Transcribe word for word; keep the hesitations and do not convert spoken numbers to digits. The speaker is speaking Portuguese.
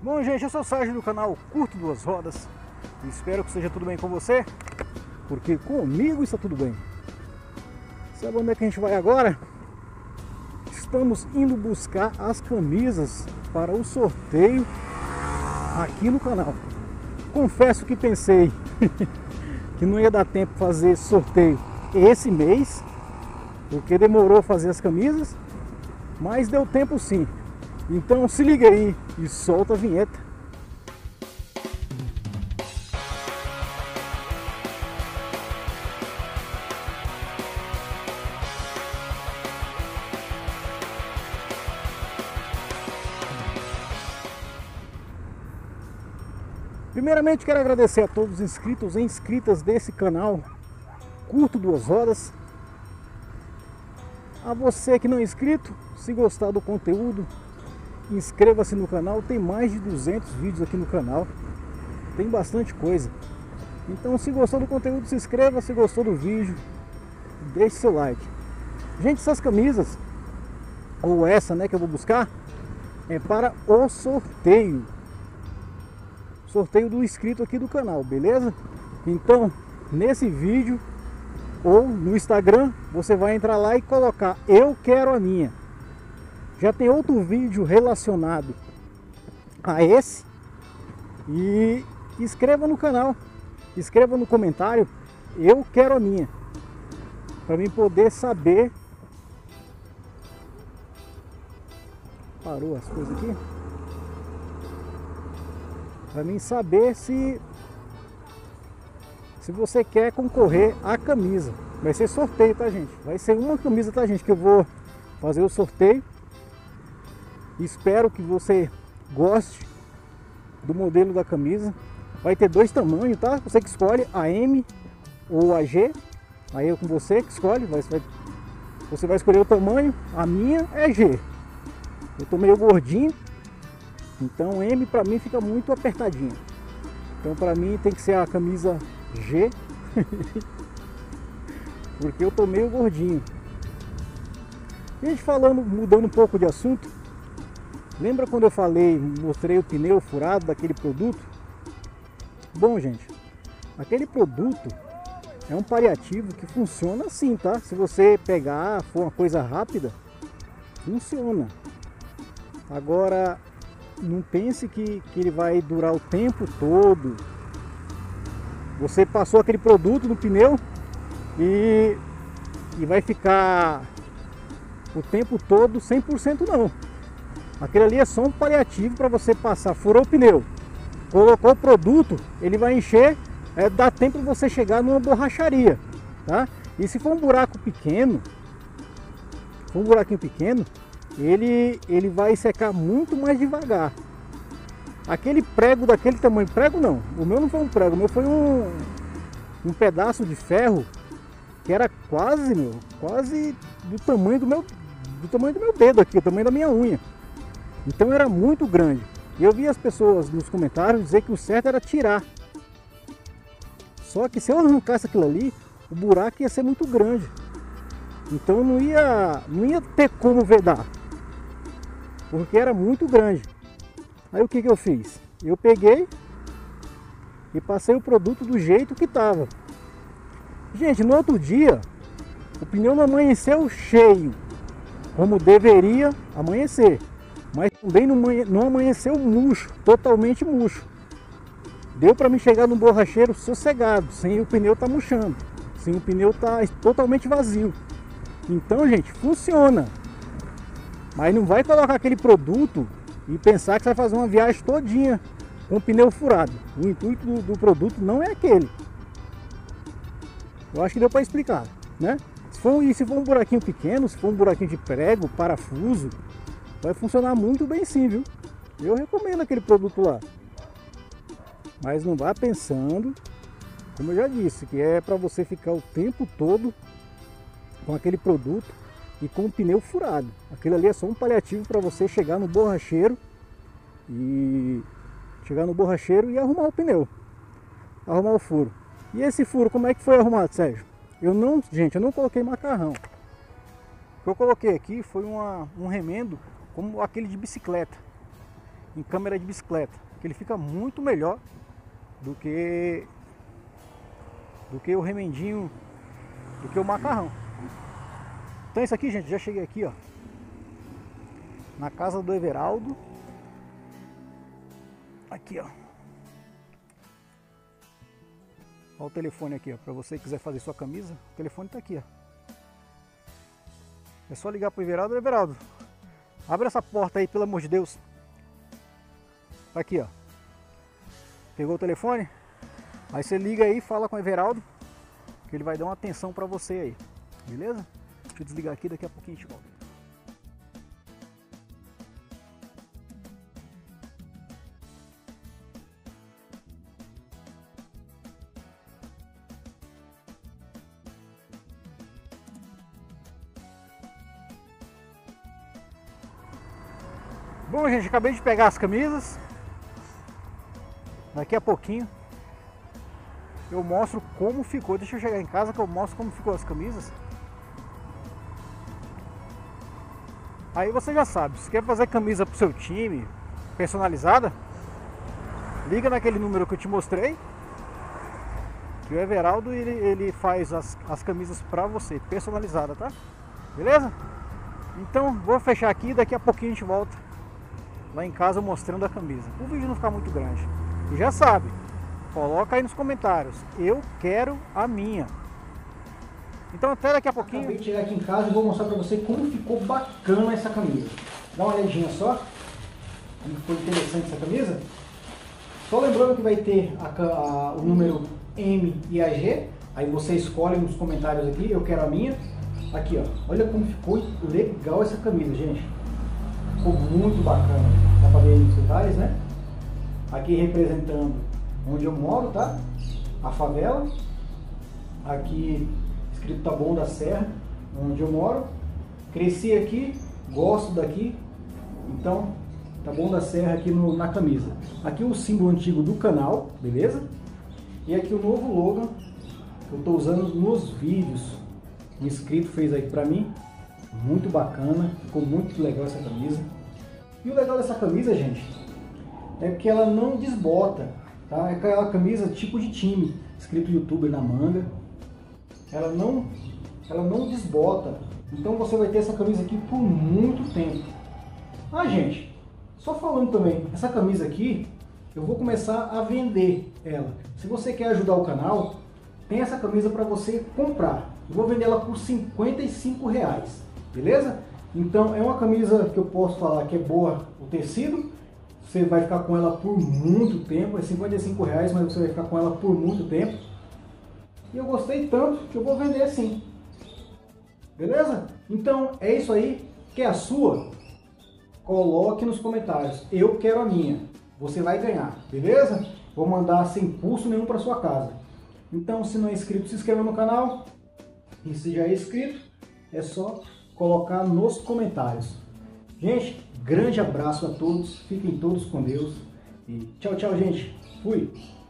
Bom, gente, eu sou o Sérgio do canal Curto Duas Rodas. Espero que seja tudo bem com você, porque comigo está tudo bem. Sabe onde é que a gente vai agora? Estamos indo buscar as camisas para o sorteio aqui no canal. Confesso que pensei que não ia dar tempo de fazer sorteio esse mês, porque demorou a fazer as camisas, mas deu tempo sim. Então se liga aí e solta a vinheta. Primeiramente quero agradecer a todos os inscritos e inscritas desse canal Curto Duas Rodas. A você que não é inscrito, se gostar do conteúdo, inscreva-se no canal. Tem mais de duzentos vídeos aqui no canal, tem bastante coisa. Então se gostou do conteúdo, se inscreva. Se gostou do vídeo, deixe seu like. Gente, essas camisas, ou essa né que eu vou buscar, é para o sorteio sorteio do inscrito aqui do canal, beleza? Então nesse vídeo ou no Instagram você vai entrar lá e colocar eu quero a minha. Já tem outro vídeo relacionado a esse, e inscreva no canal, escreva no comentário eu quero a minha, para mim poder saber. Parou as coisas aqui, para mim saber se se você quer concorrer à camisa. Vai ser sorteio, tá, gente? Vai ser uma camisa, tá, gente, que eu vou fazer o sorteio. Espero que você goste do modelo da camisa. Vai ter dois tamanhos, tá? Você que escolhe, a M ou a G. Aí é com você que escolhe. Vai, vai, você vai escolher o tamanho. A minha é G. Eu tô meio gordinho, então M para mim fica muito apertadinho. Então para mim tem que ser a camisa G. Porque eu tô meio gordinho. Gente, falando, mudando um pouco de assunto. Lembra quando eu falei, mostrei o pneu furado daquele produto? Bom, gente, aquele produto é um paliativo que funciona assim, tá? Se você pegar, for uma coisa rápida, funciona. Agora, não pense que, que ele vai durar o tempo todo. Você passou aquele produto no pneu e, e vai ficar o tempo todo cem por cento não. Aquele ali é só um paliativo para você passar. Furou o pneu, colocou o produto, ele vai encher, é, dá tempo de você chegar numa borracharia, tá? E se for um buraco pequeno, for um buraquinho pequeno, ele, ele vai secar muito mais devagar. Aquele prego daquele tamanho, prego não, o meu não foi um prego, o meu foi um, um pedaço de ferro que era quase, meu, quase do tamanho do meu, do tamanho do meu dedo aqui, o tamanho da minha unha. Então era muito grande. E eu vi as pessoas nos comentários dizer que o certo era tirar. Só que se eu arrancasse aquilo ali, o buraco ia ser muito grande. Então não ia, não ia ter como vedar, porque era muito grande. Aí o que que eu fiz? Eu peguei e passei o produto do jeito que estava. Gente, no outro dia, o pneu não amanheceu cheio, como deveria amanhecer. Mas também não amanheceu murcho, totalmente murcho. Deu para mim chegar no borracheiro sossegado, sem o pneu estar murchando, sem o pneu estar totalmente vazio. Então, gente, funciona. Mas não vai colocar aquele produto e pensar que vai fazer uma viagem todinha com o pneu furado. O intuito do, do produto não é aquele. Eu acho que deu para explicar, né? Se for, e se for um buraquinho pequeno, se for um buraquinho de prego, parafuso, vai funcionar muito bem sim, viu? Eu recomendo aquele produto lá. Mas não vá pensando, como eu já disse, que é para você ficar o tempo todo com aquele produto e com o pneu furado. Aquilo ali é só um paliativo para você chegar no borracheiro e chegar no borracheiro e arrumar o pneu, arrumar o furo. E esse furo, como é que foi arrumado, Sérgio? Eu não, gente, eu não coloquei macarrão. O que eu coloquei aqui foi uma, um remendo como aquele de bicicleta. em câmera de bicicleta, que ele fica muito melhor do que do que o remendinho, do que o macarrão. Então é isso aqui, gente, já cheguei aqui, ó, na casa do Everaldo. Aqui, ó. Olha o telefone aqui, ó, para você que quiser fazer sua camisa, o telefone tá aqui, ó. É só ligar pro Everaldo. Everaldo, abre essa porta aí, pelo amor de Deus. Aqui, ó. Pegou o telefone? Aí você liga aí e fala com o Everaldo, que ele vai dar uma atenção para você aí. Beleza? Deixa eu desligar aqui, daqui a pouquinho a gente volta. Bom, gente, acabei de pegar as camisas. Daqui a pouquinho eu mostro como ficou. Deixa eu chegar em casa que eu mostro como ficou as camisas. Aí você já sabe, se quer fazer camisa pro seu time, personalizada, liga naquele número que eu te mostrei, que o Everaldo ele, ele faz as, as camisas pra você, personalizada, tá? Beleza? Então vou fechar aqui e daqui a pouquinho a gente volta lá em casa mostrando a camisa. O vídeo não ficar muito grande. E já sabe, coloca aí nos comentários, eu quero a minha. Então até daqui a pouquinho. Acabei de chegar aqui em casa e vou mostrar pra você como ficou bacana essa camisa. Dá uma olhadinha só, como ficou interessante essa camisa. Só lembrando que vai ter a, a, o número M e a G. Aí você escolhe nos comentários aqui, eu quero a minha. Aqui, ó, olha como ficou legal essa camisa, gente. Ficou muito bacana. Dá pra ver nos detalhes, né? Aqui representando onde eu moro, tá? A favela. Aqui escrito Taboão da Serra, onde eu moro. Cresci aqui, gosto daqui. Então, Taboão da Serra aqui no, na camisa. Aqui o símbolo antigo do canal, beleza? E aqui o novo logo que eu tô usando nos vídeos. Um inscrito fez aí pra mim. Muito bacana, ficou muito legal essa camisa. E o legal dessa camisa, gente, é que ela não desbota, tá? É aquela camisa tipo de time, escrito youtuber na manga. Ela não, ela não desbota. Então você vai ter essa camisa aqui por muito tempo. Ah, gente, só falando também, essa camisa aqui, eu vou começar a vender ela. Se você quer ajudar o canal, tem essa camisa para você comprar. Eu vou vender ela por cinquenta e cinco reais, beleza? Então é uma camisa que eu posso falar que é boa o tecido. Você vai ficar com ela por muito tempo. É cinquenta e cinco reais, mas você vai ficar com ela por muito tempo. E eu gostei tanto que eu vou vender assim. Beleza? Então é isso aí. Quer a sua? Coloque nos comentários. Eu quero a minha. Você vai ganhar. Beleza? Vou mandar sem pulso nenhum para sua casa. Então, se não é inscrito, se inscreva no canal. E se já é inscrito, é só colocar nos comentários. Gente, grande abraço a todos. Fiquem todos com Deus. E tchau, tchau, gente. Fui!